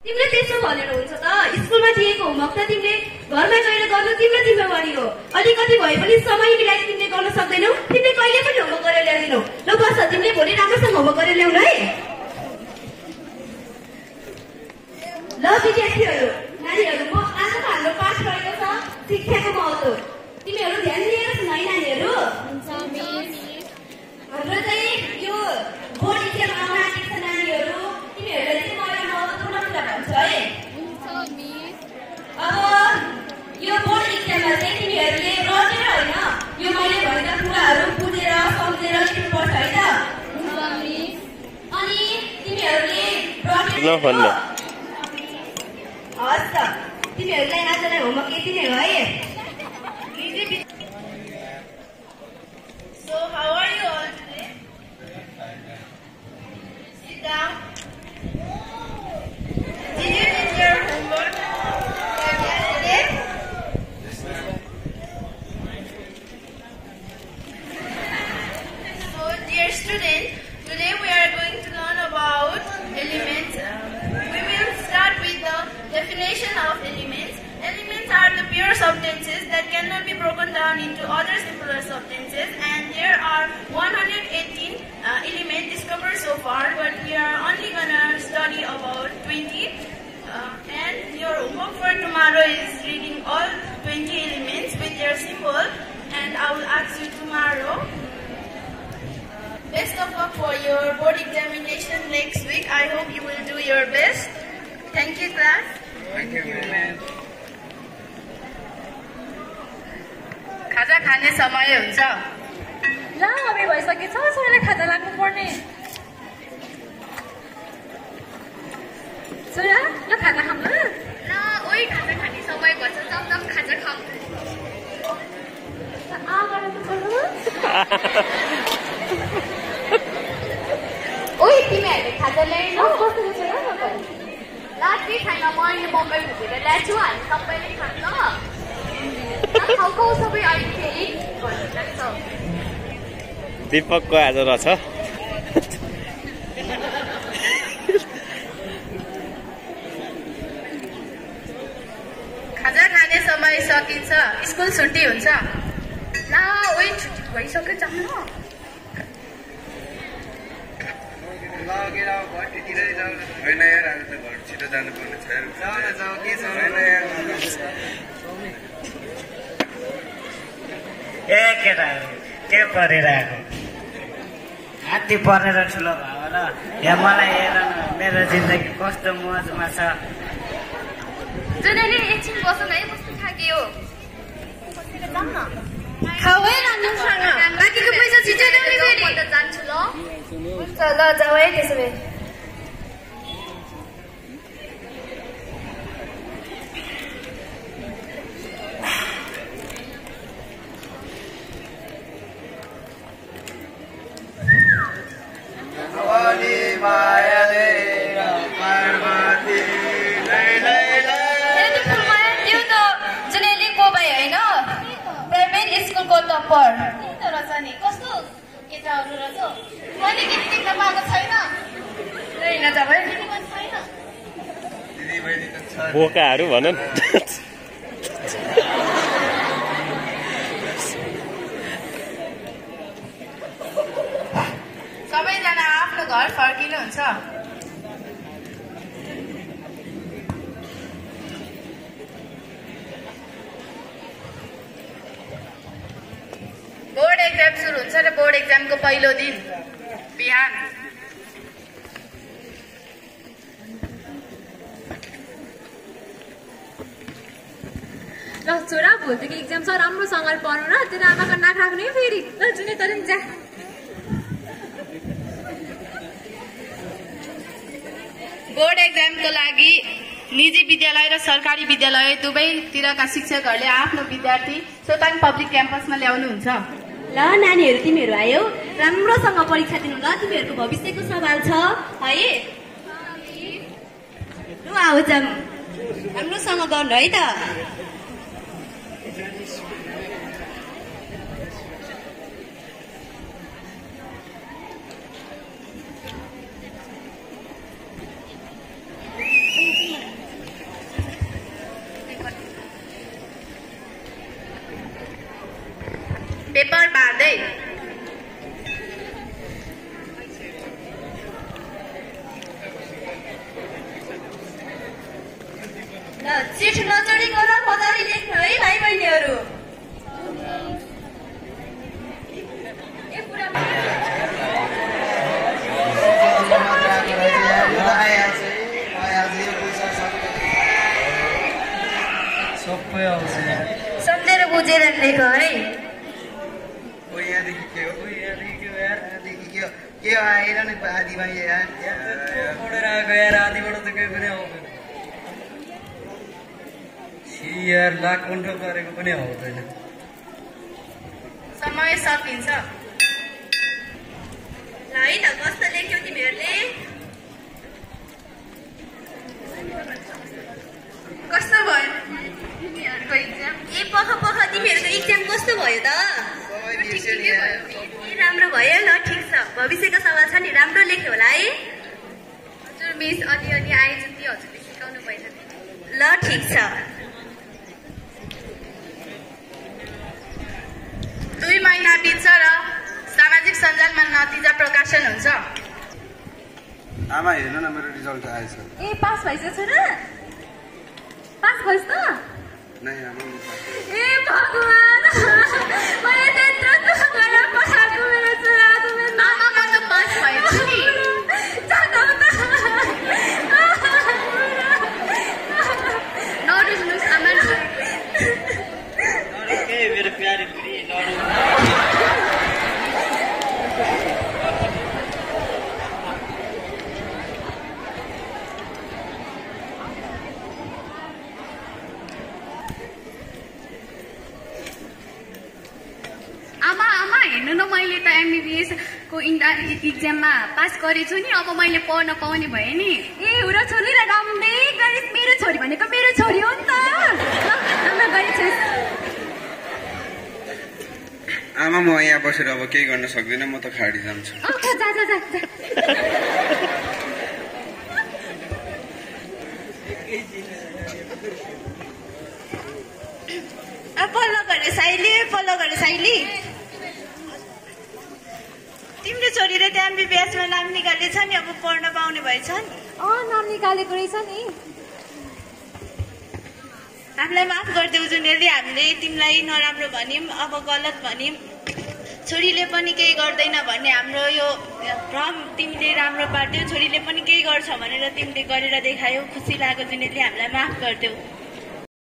तिमीले त्यसो भनेर हुन्छ त स्कुलमा दिएको होमवर्क त तिमीले घरमा गएर गर्नु तिम्रो जिम्मेवारी हो अलिकति भए पनि समय मिलाएर तिमीले गर्न सक्दैनौ तिमीले कहिले पनि होमवर्क गरेर ल्याउँदैनौ ल बस तिमीले भोलि राम्रोसँग होमवर्क गरेर ल्याउनु है ल विद्यार्थीहरू नानीहरू म आज हाम्रो पाठ गरेको छ शिक्षाको महत्त्व तिमीहरू ध्यान दिएर सुन है नानीहरू हाम्रो चाहिँ यो बोर्ड इक्जाम आउन आँटेको छ नानीहरू तिमीहरूलाई चाहिँ मैले महत्त्वपूर्ण कुरा भन्छु है अब यो बोर्ड इक्जाममा चाहिँ तिमीहरूले रटेर होइन यो मैले भनेका कुराहरू बुझेर सम्झेर लेख्नुपर्छ है त अनि तिमीहरूले हस् त तिमीहरूलाई आजलाई होमवर्क यति नै हो है So how are you all today? Sit down. Did you do your homework yesterday? So dear students, today we are going to learn about elements. We will start with the definition of elements. Elements are the pure substances that cannot be broken down into other simpler substances, and there are 118 elements discovered so far, but we are only gonna study about 20. And your homework for tomorrow is reading all 20 elements with their symbol, and I will ask you tomorrow. Best of luck for your board examination next week. I hope you will do your best. Thank you, class. Thank you, ma'am. खाजा खाने समय हुन्छ ल अबे भइसकेछ सबैलाई खाजा लाग्नु पर्ने छोरा ल खाजा खाऊँ ल ओइ खाजा खाने समय भन्छ जम खाजा खाऊ ओइ तिमीहरूले खाजा ल्याएनौ लाटी खाना मैले मकै भुटेर ल्याएको छु हामी सबैले खान्छ खाउको सबै अहिले फेरि भनिरहेको छ दीपकको आज रहेछ खाजा खाने समय सकिन्छ स्कुल छुट्टी हुन्छ ला ओइ छुट्टी भइसक्यो जानु लगेर घरतिर जाउँ होइन यार आज त घर छिटो जानुपर्ने छ जाऊ के छ होइन यार ए केटाहरू के परिरहेको हात्ती परेर ठुलो भयो ल यहाँ मलाई हेर न मेरो जिन्दगी कस्तो मजमा छ जुनैले एकछिन बस्नु है कस्तो थाक्यो खाऊ है राम्रोसँग बाँकीको पैसा छिटो ल्याउने फेरि म त जान्छु ल हुन्छ ल जाऊ है त्यसो भए कस्तो केटाहरू रहेछ मैले केटी देख्न पाएको छैन बोकाहरू भन सबैजना आफ्नो घर फर्किनुहुन्छ बोर्ड एक्जाम सुरु हुन्छ र बोर्ड एक्जामको पहिलो दिन बिहान ल छोरा भोलिदेखि एक्जाम छ राम्रोसँगले पढ्नु र तेरो आमाको नाक राख्ने फेरि ल जुनै तर नि जा बोर्ड एक्जामको लागि निजी विद्यालय र सरकारी विद्यालय दुवैतिरका शिक्षकहरूले आफ्नो विद्यार्थी सोताङ पब्लिक क्याम्पसमा ल्याउनुहुन्छ ल नानीहरू तिमीहरू आयौ राम्रोसँग परीक्षा दिनु ल तिमीहरूको भविष्यको सवाल छ है लु आऊ जाम राम्रोसँग गर्नु है त पेपर बाँड्दै चिठ नचोडिकन मजाले लेख्नु है भाइ बहिनीहरू। सम्झेर बुझेर लेख है। के आएर नि आधी भाइ यार पढेर आएको यार आधीबाट त केही पनि आउँदैन यार लाख कण्ठ गरेको पनि आउँदैन। समय सकिन्छ। ल है त कस्तो लेख्यौ तिमीहरूले? कस्तो भयो तिमीहरूको इक्जाम? ए पख तिमीहरूको इक्जाम कस्तो भयो त? राम्रो भयो ल ठिक छ। भविष्यका सवाल छ नि राम्रो लेख्यो होला है? हजुर मिस अलिअलि आए जति हजुरले सिकाउनु भएन। ल ठिक छ। 2 महिना बित्छ र सामाजिक सञ्जालमा नतिजा प्रकाशन हुन्छ। आमा हेर्नु न मेरो रिजल्ट आएछ। ए पास भइसक्यो छोरा? पास भइस् त? नै आमा ए भगवान मैले त्यत्रो दुःख गरेर पढाएको मेरो छोरा आमा म त पास भएछु नि। नरुनुहोस् आमा। मेरो प्यारी बुढी आमा हेर्नु न मैले त MBBS को इक्जाममा पास गरेछु नि। अब मैले पढ्न पाउने भएँ नि। ए हुरा छोरी र राम्रै गरिस्। मेरो छोरी भनेको मेरो छोरी हो नि त। राम्रो गरिस्। आमा म यहाँ बसेर अब केही गर्न सक्दिनँ म त खाडी जान्छु। पल्लो गरे साइली तिम्रो छोरीले त MBBS-मा नाम निकालेछ नि। अब पढ्न पाउने भएछ नि। नाम निकालेको रहेछ नि। हामीलाई माफ गरिदेऊ जुनेली। हामीले तिमीलाई नराम्रो भन्यौँ अब गलत भन्यौँ। छोरीले पनि केही गर्दैन भन्ने हाम्रो यो भ्रम तिमीले राम्रो पार्यौ। छोरीले पनि केही गर्छ भनेर तिमीले गरेर देखायौ। खुसी लाग्यो जुनेली। हामीलाई माफ गरिदेऊ।